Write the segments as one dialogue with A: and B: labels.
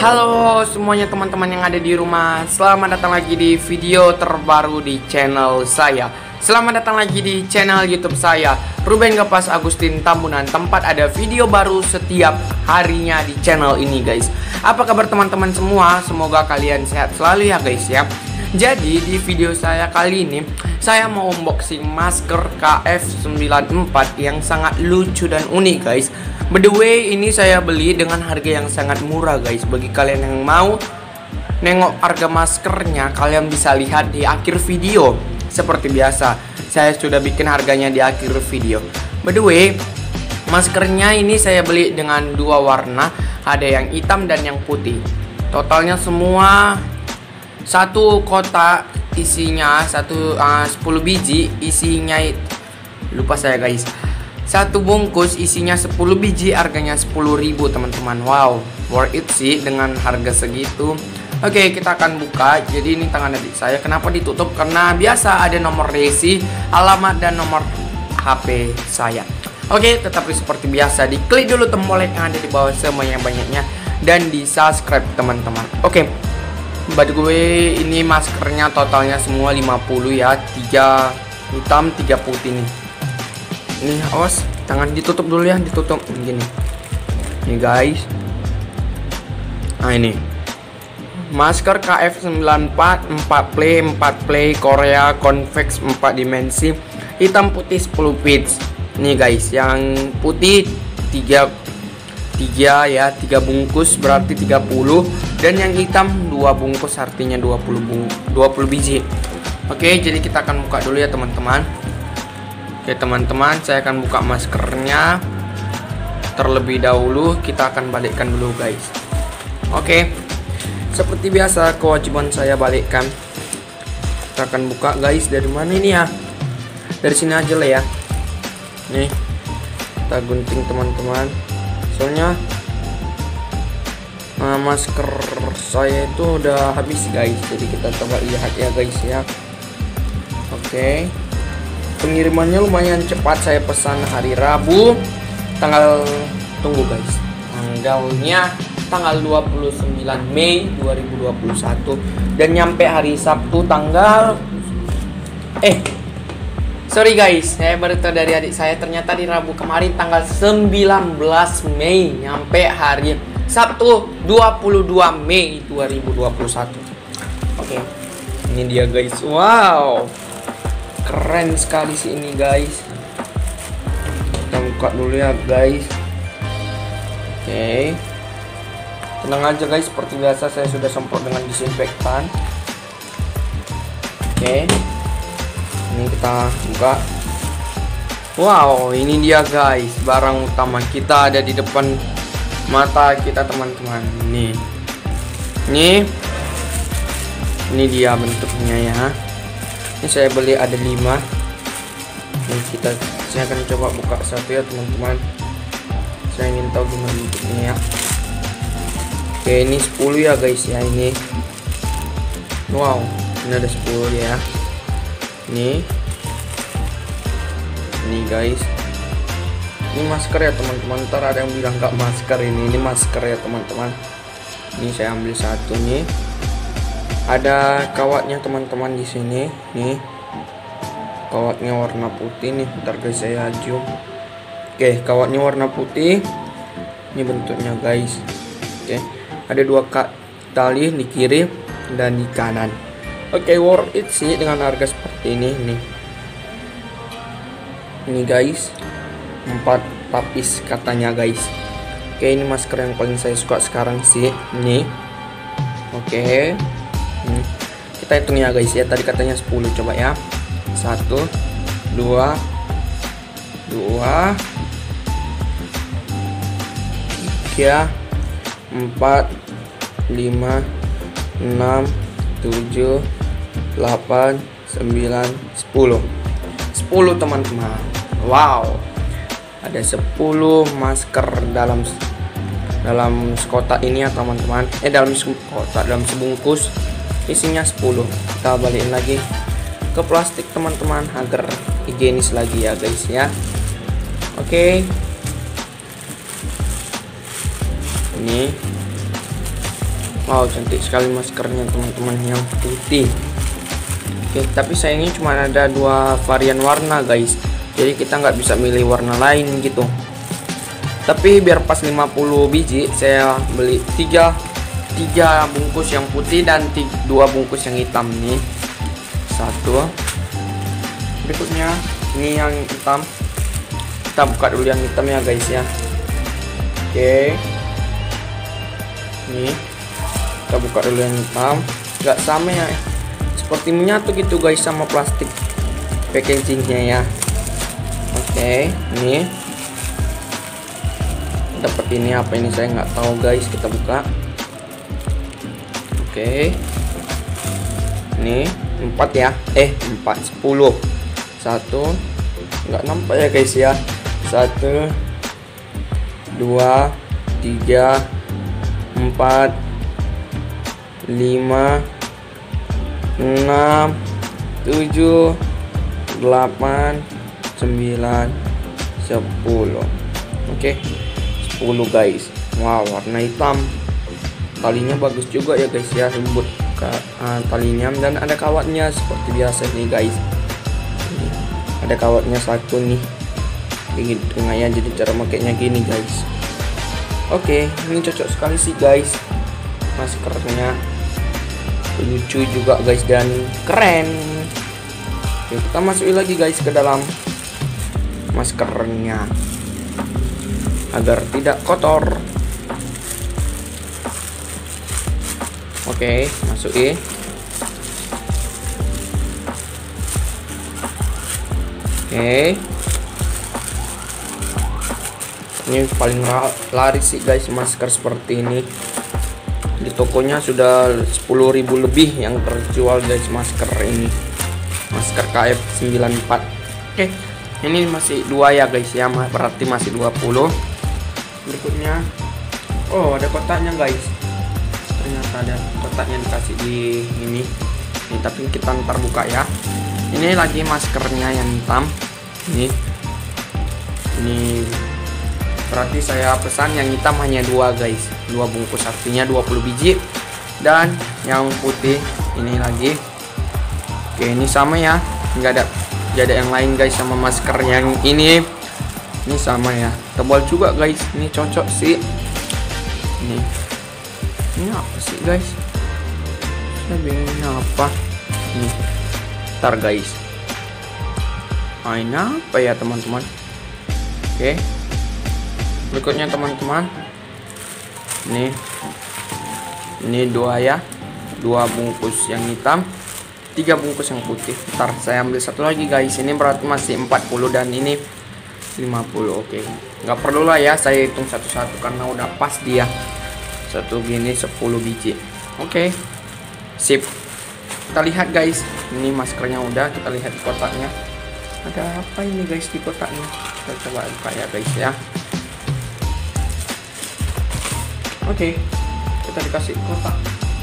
A: Halo semuanya teman-teman yang ada di rumah. Selamat datang lagi di video terbaru di channel saya. Selamat datang lagi di channel YouTube saya, Ruben Gepas Agustin Tambunan. Tempat ada video baru setiap harinya di channel ini guys. Apa kabar teman-teman semua? Semoga kalian sehat selalu ya guys ya. Jadi di video saya kali ini saya mau unboxing masker KF94 yang sangat lucu dan unik guys. By the way, ini saya beli dengan harga yang sangat murah guys. Bagi kalian yang mau nengok harga maskernya, kalian bisa lihat di akhir video. Seperti biasa, saya sudah bikin harganya di akhir video. By the way, maskernya ini saya beli dengan dua warna, ada yang hitam dan yang putih. Totalnya semua satu kotak isinya 10 biji, isinya lupa saya guys. Satu bungkus isinya 10 biji, harganya 10.000 teman-teman. Wow, worth it sih dengan harga segitu. Oke, kita akan buka. Jadi ini tangan adik saya. Kenapa ditutup? Karena biasa ada nomor resi, alamat dan nomor HP saya. Oke, tetapi seperti biasa diklik dulu tombol like yang ada di bawah sebanyak-banyaknya dan di subscribe teman-teman. Oke, by the way, ini maskernya totalnya semua 50 ya. 3 hitam, 3 putih nih. Nih, awas, tangan ditutup dulu ya, ditutup begini. Nih guys. Nah ini masker KF94 4 play Korea convex 4 dimensi, hitam putih 10 piece. Nih guys, yang putih 3 ya, 3 bungkus berarti 30, dan yang hitam 2 bungkus artinya 20 biji. Oke, jadi kita akan buka dulu ya teman-teman. Oke teman-teman, saya akan buka maskernya. Terlebih dahulu kita akan balikkan dulu guys. Oke, seperti biasa kewajiban saya balikkan. Kita akan buka guys. Dari mana ini ya? Dari sini aja lah ya. Nih, kita gunting teman-teman. Soalnya masker saya itu udah habis guys. Jadi kita coba lihat ya guys ya. Oke, pengirimannya lumayan cepat. Saya pesan hari Rabu, tunggu guys, tanggalnya tanggal 29 Mei 2021, dan nyampe hari Sabtu sorry guys, saya baru tahu dari adik saya, ternyata di Rabu kemarin tanggal 19 Mei, nyampe hari Sabtu 22 Mei 2021. Oke, ini dia guys. Wow, keren sekali sih ini guys. Kita buka dulu ya guys. Oke, tenang aja guys, seperti biasa saya sudah semprot dengan disinfektan. Oke, ini kita buka. Wow, ini dia guys, barang utama kita ada di depan mata kita teman-teman. Ini dia bentuknya ya. Ini saya beli ada 5. Ini saya akan coba buka satu ya teman-teman. Saya ingin tahu gimana bentuknya ya. Oke, ini 10 ya guys ya ini. Wow, ini ada 10 ya. Ini guys. Ini masker ya teman-teman. Ntar ada yang bilang nggak masker, ini masker ya teman-teman. Ini saya ambil satu nih. Ada kawatnya teman-teman di sini. Nih, kawatnya warna putih nih. Bentar guys, saya zoom. Oke, kawatnya warna putih. Ini bentuknya guys. Oke, ada 2 tali di kiri dan di kanan. Oke, worth it sih dengan harga seperti ini nih. Ini guys, 4 lapis katanya guys. Oke, ini masker yang paling saya suka sekarang sih. Nih. Oke. Kita hitung ya guys ya, tadi katanya 10, coba ya. 1 2 3 4 5 6 7 8 9 10 teman-teman. Wow, ada 10 masker dalam sekotak ini ya teman-teman. Dalam sebungkus isinya 10. Kita balikin lagi ke plastik teman-teman agar higienis lagi ya guys ya. Oke, ini Wow, cantik sekali maskernya teman-teman yang putih. Oke, tapi sayangnya cuma ada 2 varian warna guys, jadi kita nggak bisa milih warna lain gitu. Tapi biar pas 50 biji, saya beli 3 bungkus yang putih dan 2 bungkus yang hitam nih. 1. Berikutnya ini yang hitam. Kita buka dulu yang hitam ya guys ya. Oke, ini kita buka dulu yang hitam. Nggak sama ya, seperti menyatu gitu guys sama plastik packagingnya ya. Oke, ini dapat ini apa ini saya nggak tahu guys. Kita buka. Oke, ini 4 ya, 4 10. 1, nggak nampak ya guys ya. 1 2 3 4 5 6 7 8 9 10. Oke, 10 guys. Wow, warna hitam. Talinya bagus juga ya guys ya, lembut talinya, dan ada kawatnya seperti biasa nih guys. Ada kawatnya 1 nih di tengahnya, jadi cara makainya gini guys. Oke, ini cocok sekali sih guys, maskernya lucu juga guys dan keren. Oke, kita masukin lagi guys ke dalam maskernya agar tidak kotor. Oke, masukin. Oke, ini paling laris sih guys masker seperti ini. Di tokonya sudah 10.000 lebih yang terjual guys masker ini, masker KF94. Oke, ini masih 2 ya guys ya, berarti masih 20. Berikutnya, oh ada kotaknya guys, ternyata ada kotaknya dikasih di ini, tapi kita ntar buka ya. Ini lagi maskernya yang hitam. Ini berarti saya pesan yang hitam hanya 2 guys, 2 bungkus, artinya 20 biji. Dan yang putih ini lagi. Oke, ini sama ya, nggak ada yang lain guys sama masker yang ini sama ya, tebal juga guys. Ini cocok sih. Ini apa sih guys, saya bingungnya apa nih. Ntar guys, ini apa ya teman-teman. Oke, berikutnya teman-teman, ini 2 ya, 2 bungkus yang hitam, 3 bungkus yang putih. Ntar saya ambil 1 lagi guys, ini berarti masih 40 dan ini 50. Oke, nggak perlu lah ya saya hitung satu-satu karena udah pas dia. Satu gini 10 biji. Oke, sip. Kita lihat guys, ini maskernya udah, kita lihat di kotaknya. Ada apa ini guys di kotaknya? Kita coba buka ya guys ya. Oke, kita dikasih kotak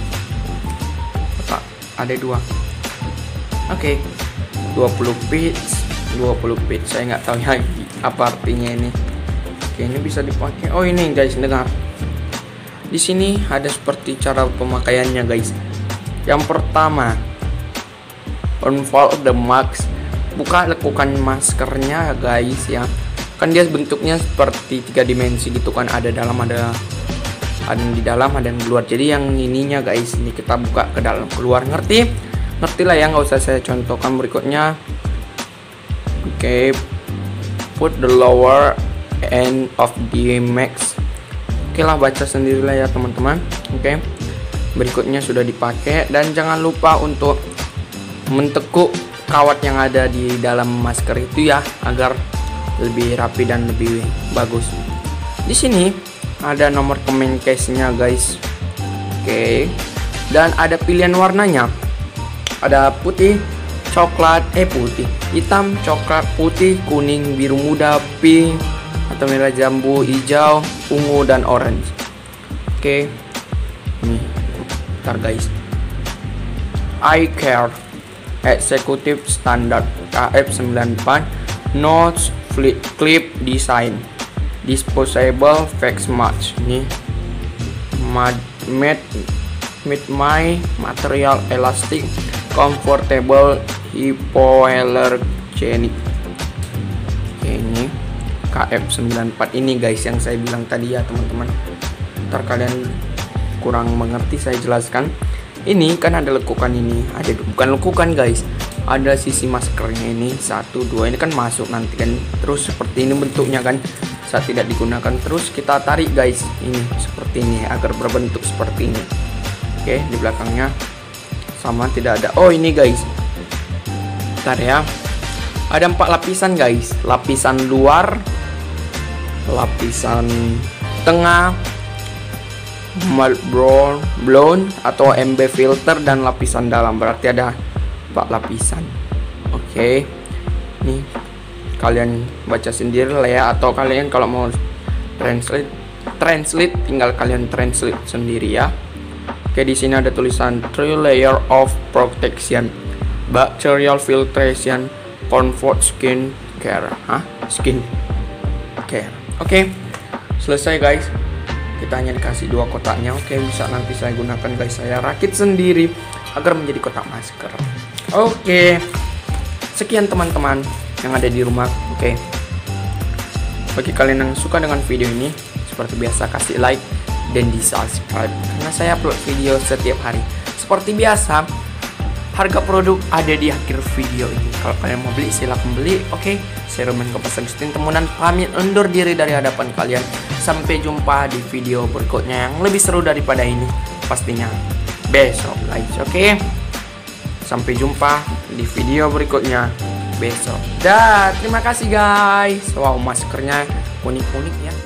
A: ada 2. Oke, 20 pitch, saya nggak tahu ya apa artinya ini. Oke, ini bisa dipakai. Oh ini guys, dengar. Di sini ada seperti cara pemakaiannya guys. Yang pertama, unfold the mask. Buka lekukan maskernya guys ya. Kan dia bentuknya seperti 3 dimensi gitu kan, ada dalam, ada yang di dalam, ada yang di luar. Jadi yang ininya guys, ini kita buka ke dalam keluar. Ngerti lah ya, nggak usah saya contohkan. Berikutnya, oke, put the lower end of the mask. Oke lah, baca sendirilah ya teman-teman. Oke, berikutnya sudah dipakai, dan jangan lupa untuk mentekuk kawat yang ada di dalam masker itu ya, agar lebih rapi dan lebih bagus. Di sini ada nomor comment case-nya guys. Oke, dan ada pilihan warnanya. Ada putih, coklat, putih, hitam, coklat, putih, kuning, biru muda, pink atau merah jambu, hijau, ungu, dan orange. Oke, nih, ntar guys. I care Executive Standard KF94 Notch Clip Design Disposable Face Mask. Ini made Meet my material elastic, comfortable, hypoallergenic. Oke, ini KF94 ini guys yang saya bilang tadi ya teman-teman. Ntar kalian kurang mengerti saya jelaskan. Ini kan ada lekukan ini, ada bukan lekukan guys, ada sisi maskernya ini 1, 2 ini kan masuk nanti kan, terus seperti ini bentuknya kan saat tidak digunakan, terus kita tarik guys ini seperti ini agar berbentuk seperti ini. Oke, di belakangnya sama tidak ada. Oh ini guys, bentar ya, ada 4 lapisan guys, lapisan luar, lapisan tengah, blown atau MB filter, dan lapisan dalam, berarti ada 4 lapisan. Oke, nih kalian baca sendiri lah ya, atau kalian kalau mau translate tinggal kalian translate sendiri ya. Oke, di sini ada tulisan 3 layer of protection, bacterial filtration, comfort skin care. Skin care. Oke, selesai guys. Kita hanya dikasih 2 kotaknya. Oke, bisa nanti saya gunakan guys, saya rakit sendiri agar menjadi kotak masker. Oke, sekian teman-teman yang ada di rumah. Oke, bagi kalian yang suka dengan video ini, seperti biasa kasih like dan di subscribe karena saya upload video setiap hari. Seperti biasa, harga produk ada di akhir video ini. Kalau kalian mau beli silahkan beli. Oke, saya Ruben Kapas Agustin Tambunan pamit undur diri dari hadapan kalian. Sampai jumpa di video berikutnya yang lebih seru daripada ini pastinya besok guys. Oke, sampai jumpa di video berikutnya besok. Dah, terima kasih guys. Wow, maskernya unik-unik ya.